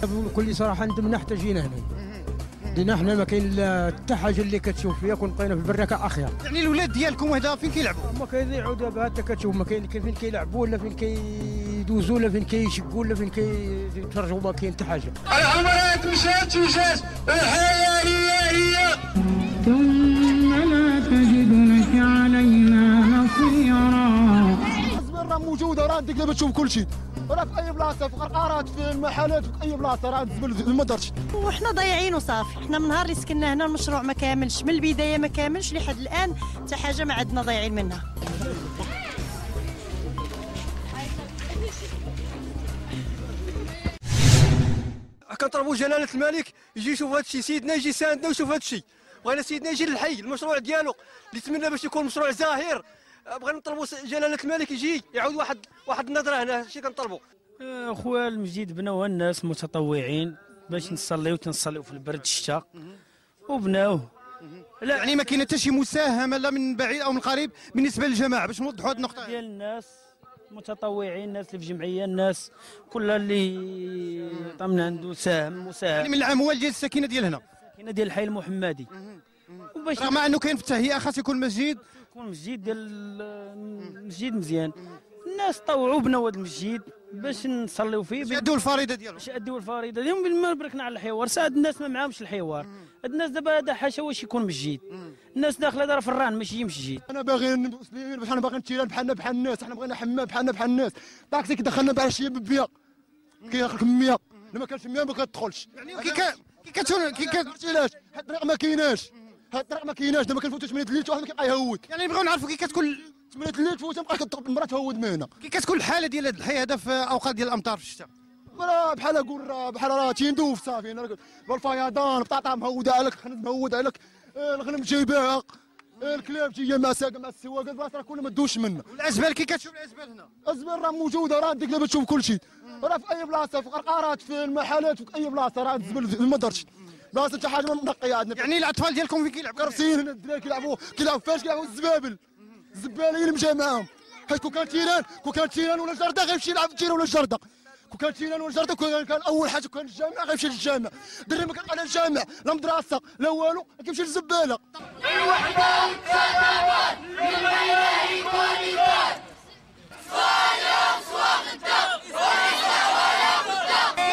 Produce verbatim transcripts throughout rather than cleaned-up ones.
بكل صراحه ندمنا حتى جينا هنا. دينا حنا ما كاين حتى حاجه اللي كتشوف فيها، كون بقينا في البركه اخير. يعني الاولاد ديالكم وهذا فين كيلعبوا؟ هما كيضيعوا دابا، انت كتشوف ما كاين فين كيلعبوا ولا فين كيدوزوا ولا فين كيشقوا ولا فين كيتفرجوا، ما كاين حتى حاجه. العمرات مشات وجات، الحياه هي هي. ثم لا تجد لك علينا نصيرا. الزبل راه موجوده، راه انت دابا تشوف كل شيء، راه في اي بلاصه، في قرقارات، في المحلات، في اي بلاصه راه الزبل ما دارش. وحنا ضايعين وصافي. حنا من نهار اللي سكننا هنا المشروع ما كاملش، من البدايه ما كاملش لحد الان، حتى حاجه ما عندنا ضايعين منها. كنطلبوا جلاله الملك يجي يشوف هذا الشيء، سيدنا يجي يساندنا ويشوف هذا الشيء. بغينا سيدنا يجي للحي المشروع ديالو اللي تمنى باش يكون مشروع زاهر. بغينا نطلبوا جلاله الملك يجي يعاود واحد واحد النظره هنا، هادشي كنطلبوا. اخويا المسجد بناوه الناس متطوعين باش نصليو تنصليو في البرد الشتاء وبناوه. لا يعني ما كاين حتى شي مساهمه لا من بعيد او من قريب بالنسبه للجماعه باش نوضحوا هذه النقطه ديال الناس متطوعين، الناس اللي في جمعيه، الناس كل اللي طمن عنده ساهم مساهم. يعني من الاموال ديال الساكنه ديال هنا، الساكنه ديال الحي المحمدي. وباش رغم انه كاين في التهيئه خاص يكون مسجد، يكون مسجد ديال المسجد مزيان. الناس طوعوا بناو هذا المسجد باش نصليو فيه، باش يأدوا الفريضه ديالهم، باش يأدوا الفريضه ديالهم بالما بركنا على الحوار. ساعد الناس ما معاهمش الحوار، هاد الناس دابا هذا حاشا واش يكون مسجد. الناس داخله دار فران ماشي مسجد. انا باغي مسلمين باش انا باغي نتيران بحالنا بحال الناس، احنا بغينا حمام بحالنا بحال الناس. داكسي كيدخلنا بعد شي بمية، كياخذك مية، الا ما كانش مية ما كتدخلش. يعني كي كي كتكون كي علاش هاد الطريق ما كايناش، هاد الطريق ما كايناش. دابا كنفوتوا ثمانية الليل واحد ما كيبقى يهود. يعني نبغيو نعرفوا كي كتكون ثمانية الليل تفوت ما بقاش المراه تهود من هنا. كي كتكون الحاله ديال هذا الحي هذا في اوقات ديال الامطار في الشتاء؟ راه بحال اقول بحال راه تيندوف صافي، والفيضان بطاطا مهوده عليك، خنز مهود عليك، الغنم جايباها، الكلاب جايه مع ساق مع السواق، البلاصه راه كلها ما تدوش منها. والازبال كي كتشوف الازبال هنا؟ الازبال راه موجوده، راه ديك دابا تشوف كل شيء، راه في اي بلاصه، في قرقارات، في المحلات، في اي بلاصه راه الزبل ما دارش. بلاصه حتى حاجه منقيه عندنا. يعني الاطفال ديالكم فين كيلعبوا؟ كرسين هنا الدراري كيلعبوا كيلعبوا فاش كيلعبوا الزبابل، الزباله هي اللي مشى معاهم. حيت كون كان تيران كون كان تيران ولا جرده غيمشي يلعب في التيران ولا الجرده. كون كان تيران ولا جرده كون كان اول حاجه كان الجامع غيمشي للجامع. الدري ما كيلقى لا الجامع لا مدرسه لا والو، كيمشي للزباله. الوحده والسلامات لله والعباد. صايا صواب الدم وليس ولا بد.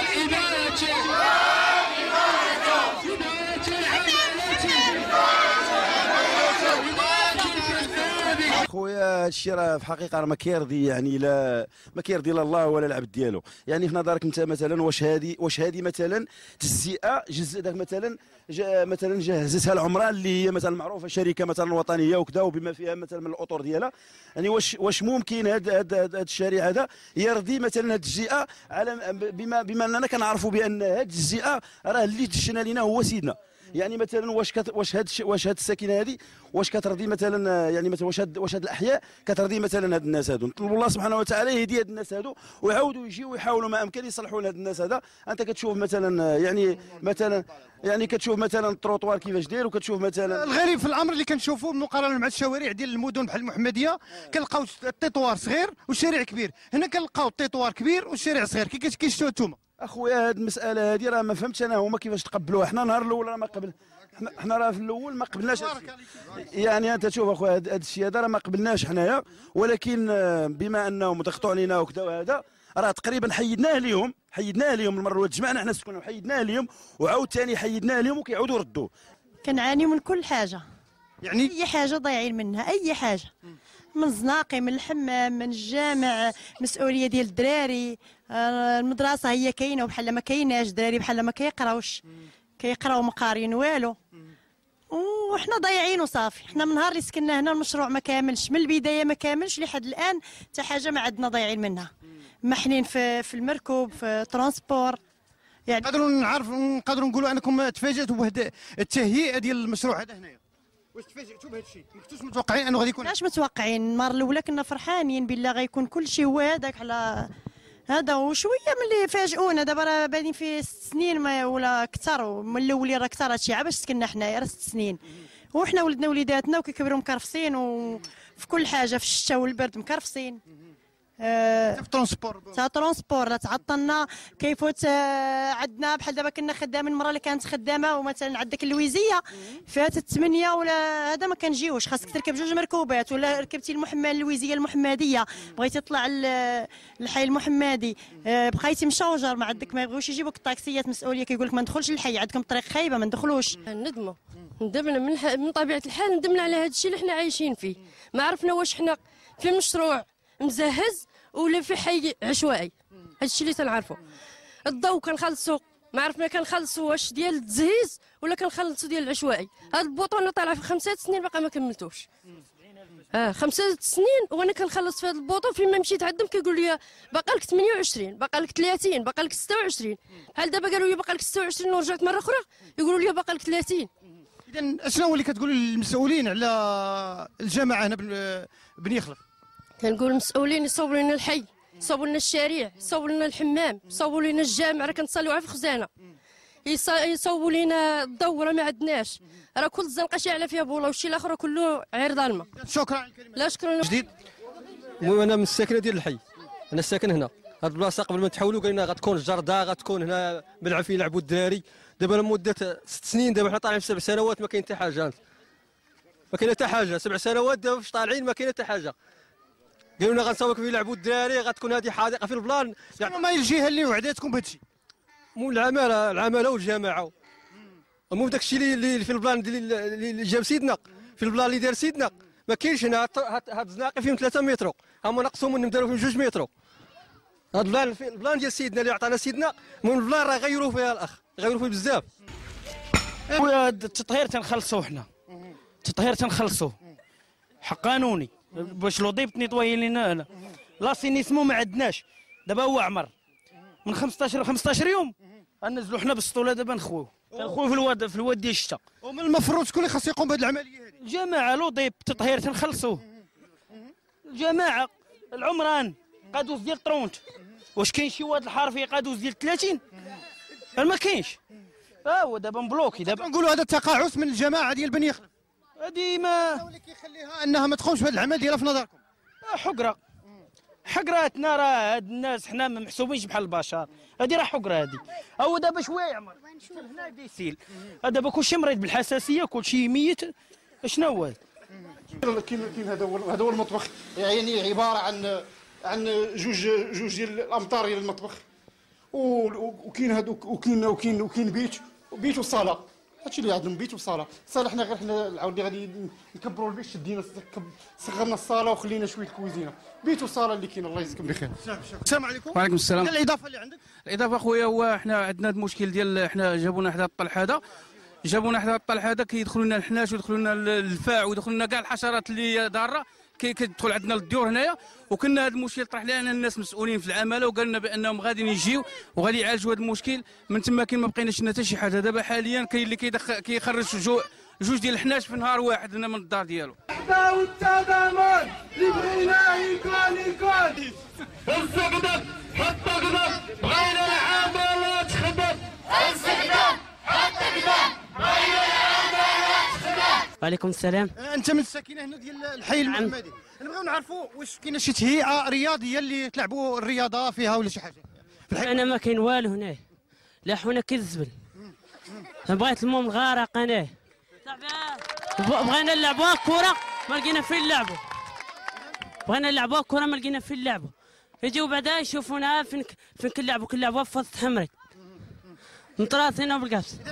خويا هادشي راه في الحقيقه راه ما كيرضي، يعني لا ما كيرضي لا الله ولا العبد ديالو. يعني في نظرك انت مثلا واش هذه واش هذه مثلا تجزئه جزء داك مثلا مثلا جهزتها العمران اللي هي مثلا معروفه شركه مثلا وطنيه وكذا وبما فيها مثلا من الاطر ديالها. يعني واش واش ممكن هذا هذا الشارع هذا يرضي مثلا هذه التجزئه على بما بما اننا كنعرفوا بان هذه التجزئه راه اللي دشنا لنا هو سيدنا. يعني مثلا واش كت واش هاد واش هاد الساكنه هذه واش كترضي مثلا، يعني مثلا واش هاد واش هاد الاحياء كترضي مثلا هاد الناس هادو. نطلبوا الله سبحانه وتعالى يهدي هاد الناس هادو ويعاودوا يجيو ويحاولوا ما امكن يصلحوا لهاد الناس هذا. انت كتشوف مثلا يعني مثلا يعني كتشوف مثلا التروطوار كيفاش داير، وكتشوف مثلا الغريب في الامر اللي كنشوفوه مقارنه مع الشوارع ديال المدن بحال المحمديه، كنلقاو التيطوار صغير والشارع كبير. هنا كنلقاو التيطوار كبير والشارع صغير. كي كيشتوها نتوما؟ اخويا هاد المساله هذه راه ما فهمتش انا هما كيفاش تقبلوها. حنا نهار الاول راه ما قبل حنا حنا راه في الاول ما قبلناش. يعني انت تشوف اخويا هذا الشيء هذا راه ما قبلناش حنايا، ولكن بما انهم ضغطوا علينا وكذا وهذا راه تقريبا حيدناه ليهم حيدناه ليهم المره الاولى تجمعنا حنا السكان وحيدناه ليهم، وعاود ثاني حيدناه ليهم وكيعاودوا يردوه. كنعانيو من كل حاجه، يعني اي حاجه ضايعين منها، اي حاجه، من الزناقي، من الحمام، من الجامع، مسؤوليه ديال الدراري. المدرسه هي كاينه وبحال ما كايناش، الدراري بحال ما كيقراوش، كيقراو ما قاريين والو، وحنا ضايعين وصافي. حنا من نهار اللي سكننا هنا المشروع ما كاملش، من البدايه ما كاملش لحد الان، حتى حاجه ما عندنا ضايعين منها. محنين في في المركب، في ترونسبور. يعني نقدروا نعرف نقدروا نقولوا انكم تفاجئتوا بهذا التهيئه ديال المشروع هذا هنايا. واش تفاجئتوا بهذا الشيء؟ ما كنتوش متوقعين انه غادي يكون؟ علاش متوقعين؟ المره الاولى كنا فرحانين بالله غيكون كل شيء هو هذاك على هذا، وشويه ملي فاجئونا. دابا راه بادين في ست سنين ما ولا اكثر، من الاولين راه اكثر هادشي، عا باش سكننا حنايا راه ست سنين، وحنا ولدنا وليداتنا وكيكبروا مكرفسين، وفي كل حاجه في الشتاء والبرد مكرفسين. آه في الترونسبور تا ترونسبور لا تعطلنا كيفوت. آه عندنا بحال دابا كنا خدامين المره اللي كانت خدامه ومثلا عندك اللويزيه فاتت ثمانيه ولا هذا ما كنجيوش، خاصك تركب جوج مركوبات، ولا ركبتي المحمد اللويزيه المحمديه بغيتي تطلع الحي المحمدي آه بقيتي مشوجر ما عندك، ما يبغيوش يجيبوك الطاكسيات مسؤوليه كيقول لك ما ندخلش الحي، عندكم طريق خايبه ما ندخلوش. ندموا ندمنا من, ح... من طبيعه الحال، ندمنا على هذا الشيء اللي حنا عايشين فيه. ما عرفنا واش حنا في مشروع مزهز ولا في حي عشوائي، هذا الشيء اللي تنعرفوا. الضوء كنخلصوا ما عرفنا كنخلصوا واش ديال التزهيز ولا كنخلصوا ديال العشوائي. هذا البوطونه طالع في خمسة سنين باقا ما كملتوش. اه خمسة سنين وانا كنخلص في هذا البوطون، فيما مشيت عندهم كيقول لي باقا لك ثمانية وعشرين، باقا لك ثلاثين، باقا لك ستة وعشرين. بحال دابا قالوا لي باقا لك ستة وعشرين ورجعت مره اخرى يقولوا لي باقا لك ثلاثين. اذا شنو هو اللي كتقولوا للمسؤولين على الجماعه هنا بني خلف؟ كنقول المسؤولين يصوبوا لنا الحي، يصوبوا لنا الشارع، يصوبوا لنا الحمام، يصوبوا لنا الجامع راه كنصليوها في خزانه، يصوبوا لنا الضوء راه ما عندناش، راه كل الزنقه شاعله فيها بوله والشيء الاخر كله عير ظلمه. شكرا على الكلمه. لا شكرا. جديد. المهم انا من الساكنه ديال الحي، انا ساكن هنا. هاد البلاصه قبل ما تحولوا قال لنا غتكون جرده، غتكون هنا ملعب فيه يلعبوا الدراري. دابا لمده ست سنين، دابا حنا طالعين في سبع سنوات ما كاين حتى حاجه، ما كاين حتى حاجه. سبع سنوات دابا فاش طالعين ما كاين حتى حاجه. قالوا لنا غنصاوبوا فيه يلعبوا الدراري، غتكون هذه حديقه في البلان. يعني ما هي الجهه اللي وعدتكم بهذا الشيء؟ مو العماله العماله والجماعه. المهم داك الشيء اللي في البلان اللي جاب سيدنا، في البلان اللي دار سيدنا ما كاينش هنا. هاد الزناقي فيهم ثلاثة متر، هما نقصوا منهم داروا فيهم جوج متر. هاد البلان البلان ديال سيدنا اللي عطانا سيدنا، من البلان راه غيروا فيها الاخ، غيروا فيه بزاف. التطهير تنخلصوا حنا، التطهير تنخلصوا حق قانوني باش لو ضيب نيطواي لينا هنا. لاسينيسمو ما عندناش دابا، هو عمر من خمسطاش خمسطاش يوم غنزلوا حنا بالسطوله دابا نخويو نخويو في الواد في الواد ديال الشتا. ومن المفروض شكون اللي خاص يقوم بهذه العمليه هذه؟ الجماعه لو ضيب التطهير تنخلصوه. الجماعه العمران قادوس ديال طرونت، واش كاين شي واد الحار فيه قادوس ديال ثلاثين؟ ما كاينش. ها هو دابا مبلوكي. دابا نقولوا هذا التقاعس من الجماعه ديال بني خلف. هذه ما اللي كيخليها انها ما تقومش بهذا العمل ديالها في نظركم؟ حقره حقراتنا، راه هاد الناس حنا ما محسوبينش بحال البشر. هذه راه حقره هذه. هو دابا شويه يعمر هنا يبدا يسيل، دابا كلشي مريض بالحساسيه، كلشي ميت. شنو هو هذا؟ كاين كاين هذا هو هذا هو المطبخ، يعني عباره عن عن جوج جوج ديال الامتار ديال المطبخ، وكاين هذا وكاين وكاين وكاين بيت بيت وصاله. هادشي اللي عندهم بيت وصاله. الصاله حنا غير حنا عاودي غادي نكبروا البيت، شدينا صغرنا الصاله وخلينا شويه الكويزينه. بيت وصاله اللي كاين. الله يجزيكم بخير. السلام عليكم. وعليكم السلام. الاضافه اللي عندك؟ الاضافه خويا هو حنا عندنا المشكل ديال حنا جابونا حدا الطلح هذا، جابونا حدا الطلح هذا كيدخلوا لنا الحناش ويدخلوا لنا الفاع ويدخلوا لنا كاع الحشرات اللي ضاره كتدخل عندنا للديور هنايا. وكنا هذا المشكل طرح لنا الناس مسؤولين في العماله وقال لنا بانهم غاديين يجيو وغادي يعالجوا هذا المشكل. من تما كاين ما بقيناش لنا حتى شي حاجه. دابا حاليا كاين اللي كيدخل كيخرج جو جوج ديال الحناش في نهار واحد هنا من الدار ديالو. حتى التضامن اللي بغيناه يكون يكون الزقدق حتى قدم غير العمالة تخدم الزقدق حتى قدم غير العمالة تخدم. وعليكم السلام. انت من الساكنه هنا ديال الحي المحمدي، نبغيو نعرفوا واش كاينه شي تهيئه رياضيه اللي تلعبوا الرياضه فيها ولا شي حاجه؟ انا ما كاين والو هنا، لا حنا كالزبل. بغيت المهم الغارق انا، بغينا نلعبوا كره ما لقينا فين نلعبوا، بغينا نلعبوا كره ما لقينا فين نلعبوا. يجيو بعدا يشوفونا فين فين كنلعبوا كنلعبوا في وسط حمري مطراثين وبالقفص.